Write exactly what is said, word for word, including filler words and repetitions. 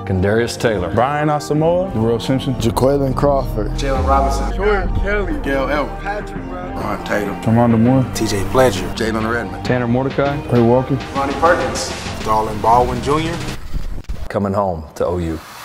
Kendarius Taylor, Brian Asamoah, Darrell Simpson, Jaquaylin Crawford, Jalen Robinson, Jordan Kelly, Gail Elton, Patrick Ron Tatum, Tremont Moore, T J Pledger, Jalen Redmond, Tanner Mordecai, Ray Walker, Ronnie Perkins, Darlin Baldwin Junior coming home to O U.